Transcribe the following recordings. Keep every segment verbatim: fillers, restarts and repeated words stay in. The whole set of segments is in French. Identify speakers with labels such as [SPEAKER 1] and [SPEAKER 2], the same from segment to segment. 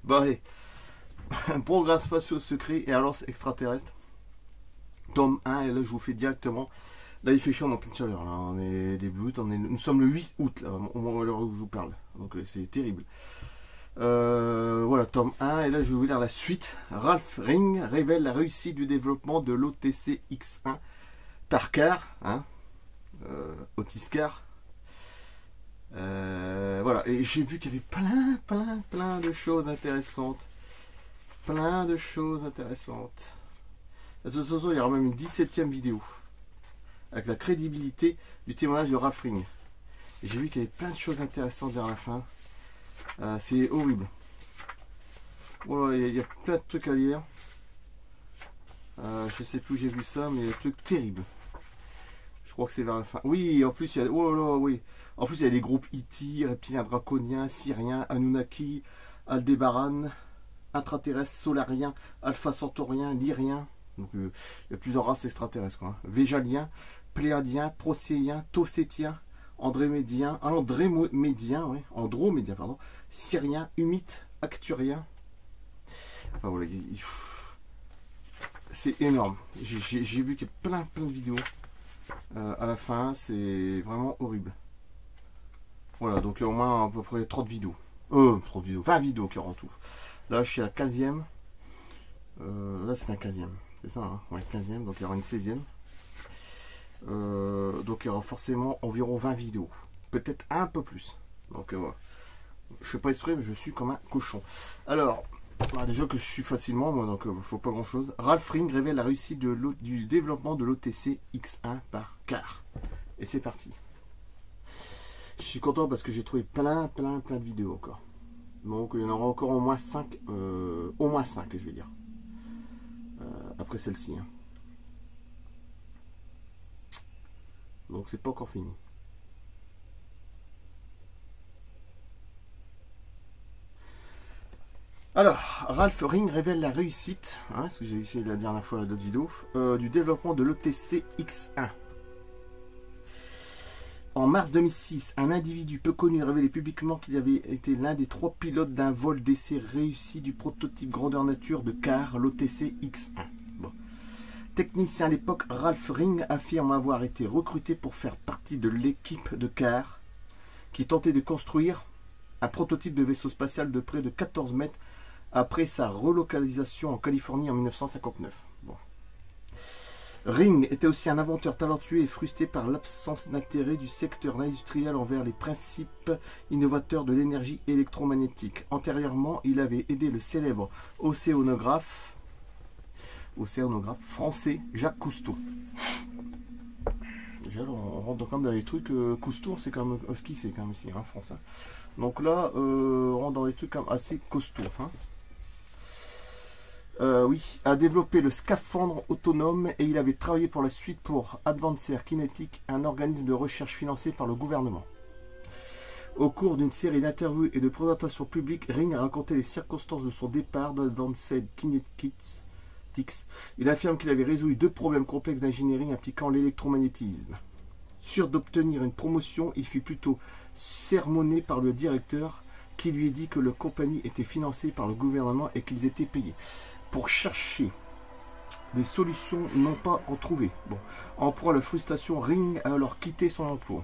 [SPEAKER 1] Bon allez. Programme spatiaux secret et alors extraterrestre. Tome un, et là je vous fais directement. Là il fait chaud, donc une chaleur. Là. On est début août, on est... nous sommes le huit août, là, au moment où je vous parle. Donc c'est terrible. Euh, voilà, tome un, et là je vais vous lire la suite. Ralph Ring révèle la réussite du développement de l'O T C X un par Car, hein, euh, Otiscar. Euh, voilà, et j'ai vu qu'il y avait plein, plein, plein de choses intéressantes. Plein de choses intéressantes. De toute façon, il y aura même une dix-septième vidéo avec la crédibilité du témoignage de Ralph Ring. Et j'ai vu qu'il y avait plein de choses intéressantes vers la fin. Euh, c'est horrible. Voilà, il y, y a plein de trucs à lire. Euh, je sais plus où j'ai vu ça, mais il y a des trucs terribles. Je crois que c'est vers la fin. Oui, en plus, il y a, oh là, oui. En plus, il y a des groupes I T, reptiliens draconiens, syriens, Anunnaki, Aldébaran, intraterrestres, solariens, alpha centauriens, lyriens. Donc, euh, il y a plusieurs races extraterrestres, quoi. Végaliens, pléadiens, procéiens, taucétiens, andrémédiens, andrémédiens, ouais, andromédiens, pardon, syriens, humites, acturiens. Enfin, voilà, c'est énorme. J'ai vu qu'il y a plein, plein de vidéos. Euh, à la fin, c'est vraiment horrible. Voilà, donc il y a au moins à peu près trente vidéos. Euh, trente vidéos, vingt vidéos qui auront tout. Là, je suis à la quinzième. Euh, là, c'est la quinzième. C'est ça, hein, ouais, quinzième, donc il y aura une seizième. Euh, donc il y aura forcément environ vingt vidéos. Peut-être un peu plus. Donc euh, voilà. Je fais pas exprès, mais je suis comme un cochon. Alors, bah, déjà que je suis facilement, moi, donc il euh, faut pas grand chose. Ralph Ring révèle la réussite de du développement de l'O T C X un par Car. Et c'est parti. Je suis content parce que j'ai trouvé plein, plein, plein de vidéos encore. Donc il y en aura encore au moins cinq. Euh, au moins cinq, je vais dire. Euh, après celle-ci. Hein. Donc c'est pas encore fini. Alors, Ralph Ring révèle la réussite, hein, ce que j'ai essayé la dernière fois dans d'autres vidéos, euh, du développement de l'O T C X un. En mars deux mille six, un individu peu connu a révélé publiquement qu'il avait été l'un des trois pilotes d'un vol d'essai réussi du prototype grandeur nature de Car, l'O T C X un. Bon. Technicien à l'époque, Ralph Ring affirme avoir été recruté pour faire partie de l'équipe de Car qui tentait de construire un prototype de vaisseau spatial de près de quatorze mètres après sa relocalisation en Californie en mille neuf cent cinquante-neuf. Bon. Ring était aussi un inventeur talentueux et frustré par l'absence d'intérêt du secteur industriel envers les principes innovateurs de l'énergie électromagnétique. Antérieurement, il avait aidé le célèbre océanographe, océanographe français Jacques Cousteau. Déjà, on rentre quand même dans les trucs. Euh, Cousteau, c'est quand même Husky, c'est quand même ici, hein, France. Hein. Donc là, euh, on rentre dans des trucs quand même assez costauds. Hein. Euh, oui, a développé le scaphandre autonome et il avait travaillé pour la suite pour Advancer Kinetic, un organisme de recherche financé par le gouvernement. Au cours d'une série d'interviews et de présentations publiques, Ring a raconté les circonstances de son départ d'Advancer Kinetics. Il affirme qu'il avait résolu deux problèmes complexes d'ingénierie impliquant l'électromagnétisme. Sûr d'obtenir une promotion, il fut plutôt sermonné par le directeur qui lui dit que la compagnie était financée par le gouvernement et qu'ils étaient payés. Pour chercher des solutions, non pas en trouver. Bon, en proie à la frustration, Ring a alors quitté son emploi.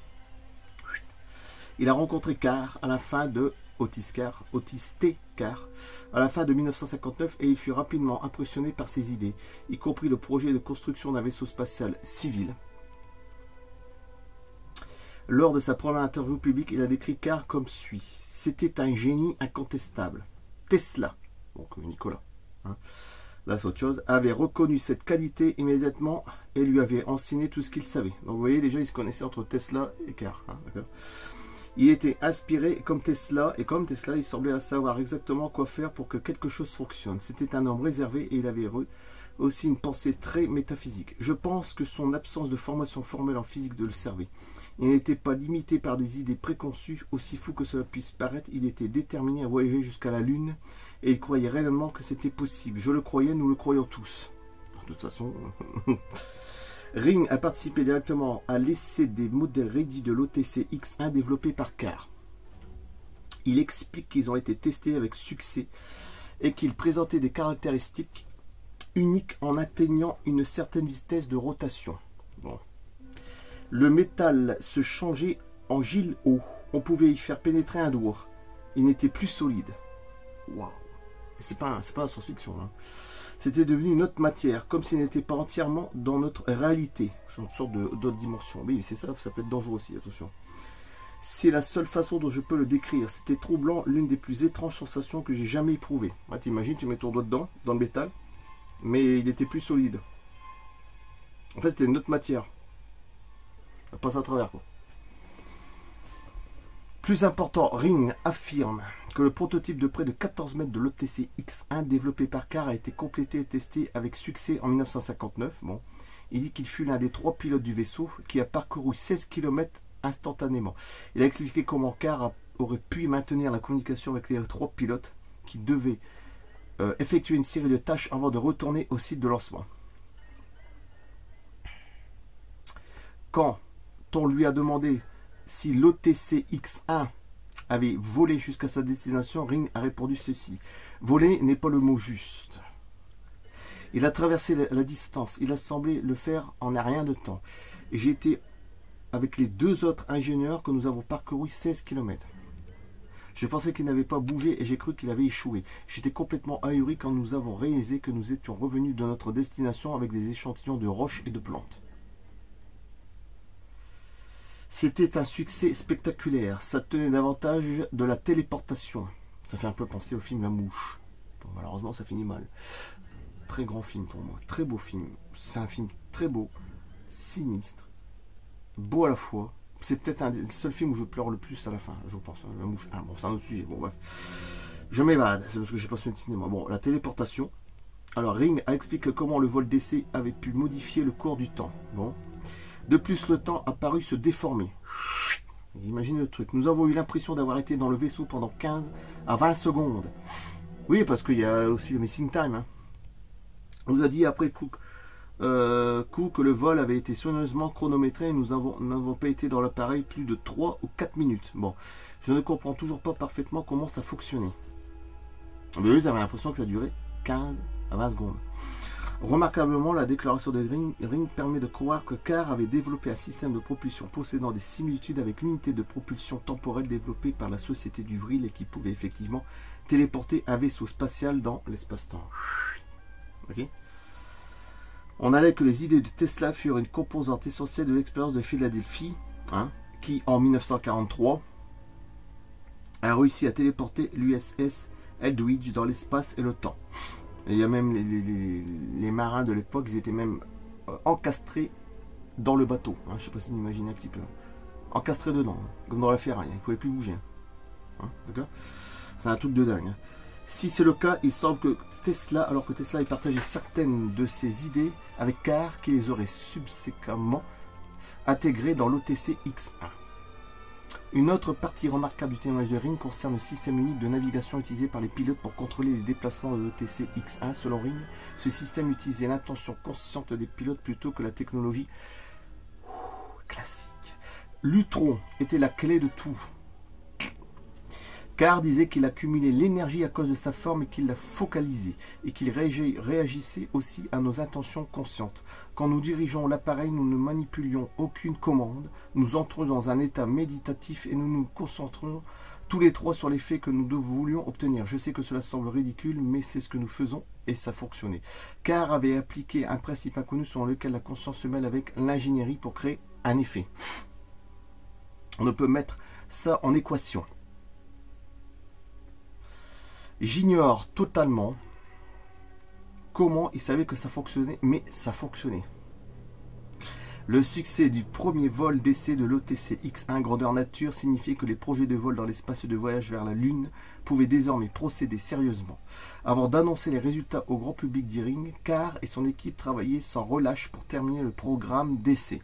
[SPEAKER 1] Il a rencontré Car à la fin de Otiscar, Otiscar, à la fin de mille neuf cent cinquante-neuf et il fut rapidement impressionné par ses idées, y compris le projet de construction d'un vaisseau spatial civil. Lors de sa première interview publique, il a décrit Car comme suit. C'était un génie incontestable. Tesla, donc Nicolas, hein, là c'est autre chose, avait reconnu cette qualité immédiatement et lui avait enseigné tout ce qu'il savait. Donc vous voyez déjà, il se connaissait entre Tesla et Car. Hein, il était inspiré comme Tesla et comme Tesla, il semblait savoir exactement quoi faire pour que quelque chose fonctionne. C'était un homme réservé et il avait aussi une pensée très métaphysique. Je pense que son absence de formation formelle en physique de le servait. Il n'était pas limité par des idées préconçues, aussi fou que cela puisse paraître, il était déterminé à voyager jusqu'à la Lune et il croyait réellement que c'était possible. Je le croyais, nous le croyons tous. De toute façon, Ring a participé directement à l'essai des modèles rédits de l'O T C X un développé par Car. Il explique qu'ils ont été testés avec succès et qu'ils présentaient des caractéristiques uniques en atteignant une certaine vitesse de rotation. Bon. Le métal se changeait en gile haut. On pouvait y faire pénétrer un doigt. Il n'était plus solide. Waouh! C'est pas, c'est pas la science-fiction. Hein. C'était devenu une autre matière, comme s'il n'était pas entièrement dans notre réalité. C'est une sorte d'autre dimension. Oui, c'est ça, ça peut être dangereux aussi, attention. C'est la seule façon dont je peux le décrire. C'était troublant, l'une des plus étranges sensations que j'ai jamais éprouvées. Ouais, t'imagines, tu mets ton doigt dedans, dans le métal, mais il était plus solide. En fait, c'était une autre matière. Ça passe à travers, quoi. Plus important, Ring affirme que le prototype de près de quatorze mètres de l'O T C X un développé par Carr a été complété et testé avec succès en mille neuf cent cinquante-neuf. Bon. Il dit qu'il fut l'un des trois pilotes du vaisseau qui a parcouru seize kilomètres instantanément. Il a expliqué comment Carr aurait pu maintenir la communication avec les trois pilotes qui devaient euh, effectuer une série de tâches avant de retourner au site de lancement. Quand on lui a demandé si l'O T C X un avait volé jusqu'à sa destination, Ring a répondu ceci. Voler n'est pas le mot juste. Il a traversé la, la distance. Il a semblé le faire en un rien de temps. J'ai été avec les deux autres ingénieurs que nous avons parcouru seize kilomètres. Je pensais qu'il n'avait pas bougé et j'ai cru qu'il avait échoué. J'étais complètement ahuri quand nous avons réalisé que nous étions revenus de notre destination avec des échantillons de roches et de plantes. C'était un succès spectaculaire. Ça tenait davantage de la téléportation. Ça fait un peu penser au film La Mouche. Bon, malheureusement, ça finit mal. Très grand film pour moi. Très beau film. C'est un film très beau, sinistre, beau à la fois. C'est peut-être un des seuls films où je pleure le plus à la fin, je pense. La Mouche. Ah, bon, c'est un autre sujet. Bon, bref. Je m'évade. C'est parce que j'ai pas soin de cinéma. Bon, la téléportation. Alors, Ring a expliqué comment le vol d'essai avait pu modifier le cours du temps. Bon. De plus, le temps a paru se déformer. Vous imaginez le truc. Nous avons eu l'impression d'avoir été dans le vaisseau pendant quinze à vingt secondes. Oui, parce qu'il y a aussi le missing time. Hein. On nous a dit après coup, euh, coup que le vol avait été soigneusement chronométré et nous n'avons pas été dans l'appareil plus de trois ou quatre minutes. Bon, je ne comprends toujours pas parfaitement comment ça fonctionnait. Mais eux, ils avaient l'impression que ça durait quinze à vingt secondes. Remarquablement, la déclaration de Ring, Ring permet de croire que Carr avait développé un système de propulsion possédant des similitudes avec l'unité de propulsion temporelle développée par la société du Vril et qui pouvait effectivement téléporter un vaisseau spatial dans l'espace-temps. Okay. On allait que les idées de Tesla furent une composante essentielle de l'expérience de Philadelphie, hein, qui en mille neuf cent quarante-trois a réussi à téléporter l'U S S Eldridge dans l'espace et le temps. Et il y a même les, les, les, les marins de l'époque, ils étaient même euh, encastrés dans le bateau. Hein, je ne sais pas si vous imaginez un petit peu. Encastrés dedans, hein, comme dans la ferraille. Hein, ils ne pouvaient plus bouger. Hein, d'accord ? C'est un truc de dingue. Hein. Si c'est le cas, il semble que Tesla, alors que Tesla ait partagé certaines de ses idées avec Carr, qui les aurait subséquemment intégrées dans l'O T C X un. Une autre partie remarquable du témoignage de Ring concerne le système unique de navigation utilisé par les pilotes pour contrôler les déplacements de l'O T C X un. Selon Ring, ce système utilisait l'intention consciente des pilotes plutôt que la technologie classique. L'Utron était la clé de tout. Carr disait qu'il accumulait l'énergie à cause de sa forme et qu'il la focalisait, et qu'il réagissait aussi à nos intentions conscientes. Quand nous dirigeons l'appareil, nous ne manipulions aucune commande, nous entrons dans un état méditatif et nous nous concentrons tous les trois sur l'effet que nous voulions obtenir. Je sais que cela semble ridicule, mais c'est ce que nous faisons et ça fonctionnait. Carr avait appliqué un principe inconnu selon lequel la conscience se mêle avec l'ingénierie pour créer un effet. On ne peut mettre ça en équation. J'ignore totalement comment il savait que ça fonctionnait, mais ça fonctionnait. Le succès du premier vol d'essai de l'O T C X un grandeur nature signifiait que les projets de vol dans l'espace de voyage vers la Lune pouvaient désormais procéder sérieusement. Avant d'annoncer les résultats au grand public d'E-Ring, Carr et son équipe travaillaient sans relâche pour terminer le programme d'essai.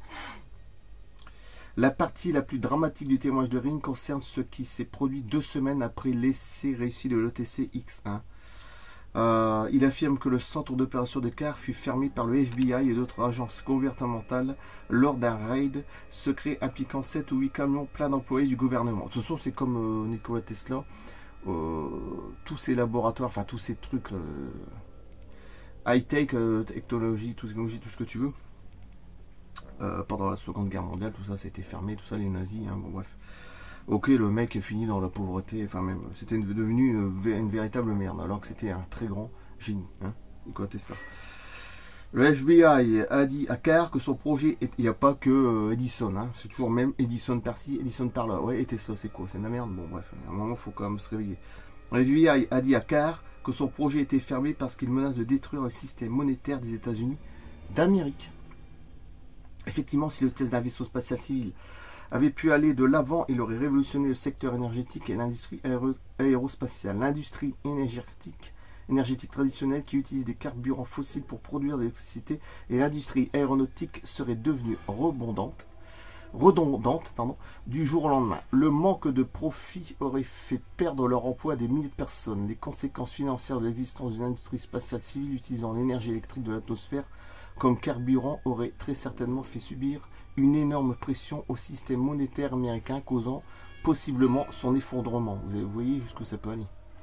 [SPEAKER 1] La partie la plus dramatique du témoignage de Ring concerne ce qui s'est produit deux semaines après l'essai réussi de l'O T C X un. Euh, il affirme que le centre d'opération de Car fut fermé par le F B I et d'autres agences gouvernementales lors d'un raid secret impliquant sept ou huit camions pleins d'employés du gouvernement. De toute façon, c'est comme euh, Nikola Tesla, euh, tous ces laboratoires, enfin tous ces trucs euh, high-tech, euh, technologie, technologie, tout ce que tu veux. Euh, pendant la Seconde Guerre mondiale, tout ça, ça a été fermé, tout ça, les nazis, hein, bon bref. Ok, le mec est fini dans la pauvreté, enfin même, c'était devenu une, une véritable merde, alors que c'était un très grand génie, hein, Nikola Tesla. Le F B I a dit à Car que son projet, il n'y a pas que euh, Edison, hein, c'est toujours même Edison par-ci, Edison par-là. Ouais, et Tesla, c'est quoi? C'est de la merde. Bon, bref, à un moment, il faut quand même se réveiller. Le F B I a dit à Car que son projet était fermé parce qu'il menace de détruire le système monétaire des États-Unis d'Amérique. Effectivement, si le test d'un vaisseau spatial civil avait pu aller de l'avant, il aurait révolutionné le secteur énergétique et l'industrie aéro aérospatiale. L'industrie énergétique, énergétique traditionnelle qui utilise des carburants fossiles pour produire de l'électricité et l'industrie aéronautique serait devenue redondante, redondante pardon, du jour au lendemain. Le manque de profit aurait fait perdre leur emploi à des milliers de personnes. Les conséquences financières de l'existence d'une industrie spatiale civile utilisant l'énergie électrique de l'atmosphère comme carburant auraient très certainement fait subir une énorme pression au système monétaire américain, causant possiblement son effondrement. Vous voyez jusqu'où ça peut aller.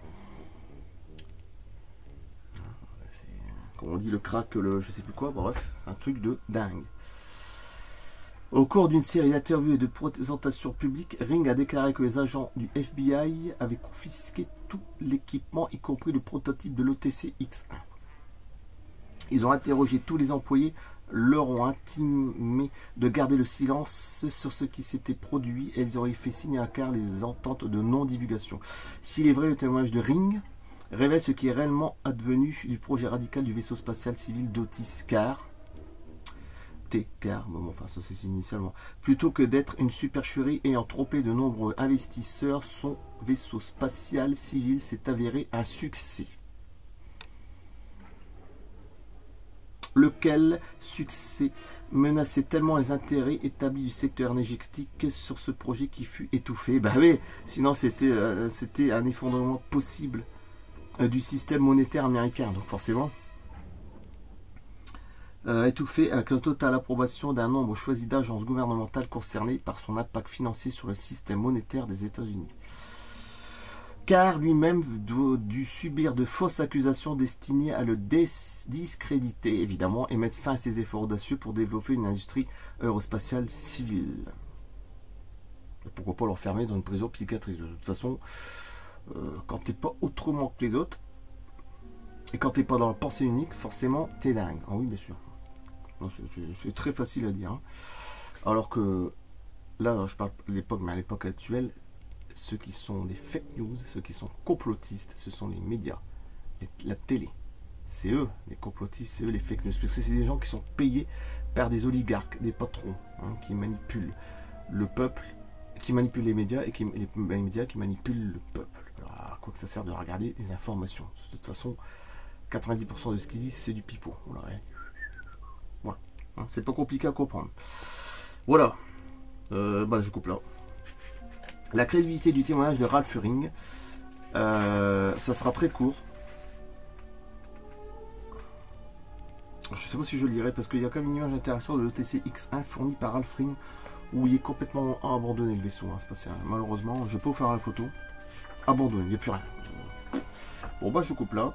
[SPEAKER 1] Comme on dit, le crack, le je sais plus quoi, bref, c'est un truc de dingue. Au cours d'une série d'interviews et de présentations publiques, Ring a déclaré que les agents du F B I avaient confisqué tout l'équipement, y compris le prototype de l'O T C X un. Ils ont interrogé tous les employés, leur ont intimé de garder le silence sur ce qui s'était produit et ils auraient fait signer à Car les ententes de non-divulgation. S'il est vrai, le témoignage de Ring révèle ce qui est réellement advenu du projet radical du vaisseau spatial civil d'Otis Car. T Car, bon, enfin ça c'est initialement. Plutôt que d'être une supercherie ayant trompé de nombreux investisseurs, son vaisseau spatial civil s'est avéré un succès. Lequel succès menaçait tellement les intérêts établis du secteur énergétique sur ce projet qui fut étouffé. Bah oui, sinon c'était euh, c'était un effondrement possible euh, du système monétaire américain. Donc forcément, euh, étouffé avec la totale approbation d'un nombre choisi d'agences gouvernementales concernées par son impact financier sur le système monétaire des États-Unis. Car lui-même dut subir de fausses accusations destinées à le discréditer, évidemment, et mettre fin à ses efforts audacieux pour développer une industrie aérospatiale civile. Et pourquoi pas l'enfermer dans une prison psychiatrique? De toute façon, euh, quand t'es pas autrement que les autres, et quand t'es pas dans la pensée unique, forcément, t'es dingue. Ah oui, bien sûr. C'est très facile à dire. Hein. Alors que, là, je parle de l'époque, mais à l'époque actuelle, ceux qui sont des fake news, ceux qui sont complotistes, ce sont les médias, les, la télé. C'est eux, les complotistes, c'est eux les fake news. Parce que c'est des gens qui sont payés par des oligarques, des patrons, hein, qui manipulent le peuple, qui manipulent les médias et qui, les, les médias qui manipulent le peuple. Alors, à quoi que ça sert de regarder des informations? De toute façon, quatre-vingt-dix pour cent de ce qu'ils disent, c'est du pipeau. Voilà, voilà. Hein, c'est pas compliqué à comprendre. Voilà. Euh, bah, je coupe là. La crédibilité du témoignage de Ralph Ring, euh, ça sera très court. Je ne sais pas si je le lirai parce qu'il y a quand même une image intéressante de l'O T C X un fournie par Ralph Ring où il est complètement abandonné le vaisseau hein, spatial. Malheureusement, je peux vous faire la photo. Abandonné, il n'y a plus rien. Bon bah je coupe là.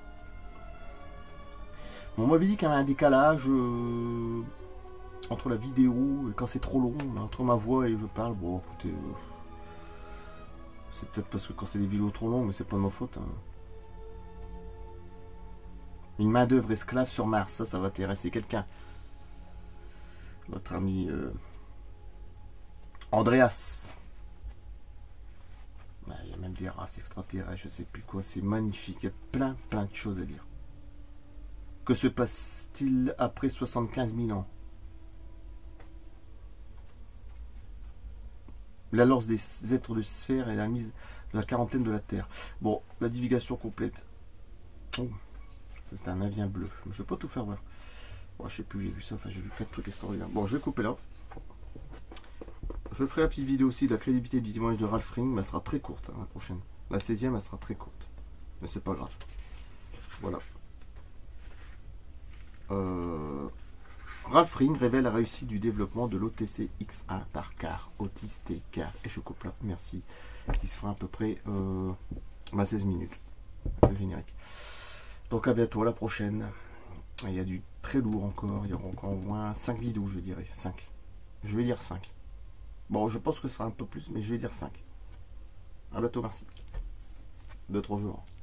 [SPEAKER 1] Bon, on m'avait dit qu'il y avait un décalage euh, entre la vidéo et quand c'est trop long, entre ma voix et je parle. Bon écoutez. Euh, C'est peut-être parce que quand c'est des vidéos trop longues, mais c'est pas de ma faute. Hein. Une main d'œuvre esclave sur Mars, ça, ça va intéresser quelqu'un. Notre ami euh, Andreas. Il y a même des races extraterrestres, je sais plus quoi. C'est magnifique, il y a plein, plein de choses à dire. Que se passe-t-il après soixante-quinze mille ans? La lance des êtres de sphère et la mise de la quarantaine de la Terre. Bon, la divulgation complète. Oh, c'est un navire bleu. Je ne vais pas tout faire voir. Bon, je sais plus, j'ai vu ça. Enfin, j'ai vu quatre trucs extraordinaires. Bon, je vais couper là. Je ferai la petite vidéo aussi de la crédibilité du témoignage de Ralph Ring, mais elle sera très courte, hein, la prochaine. La seizième, elle sera très courte. Mais c'est pas grave. Voilà. Euh, Ralph Ring révèle la réussite du développement de l'O T C X un par car, Otis T car, et je coupe là, merci, qui se fera à peu près euh, bah, seize minutes, le générique. Donc à bientôt, à la prochaine. Il y a du très lourd encore, il y aura encore au moins cinq vidéos, je dirais, cinq. Je vais dire cinq. Bon, je pense que ce sera un peu plus, mais je vais dire cinq. À bientôt, merci. deux trois jours.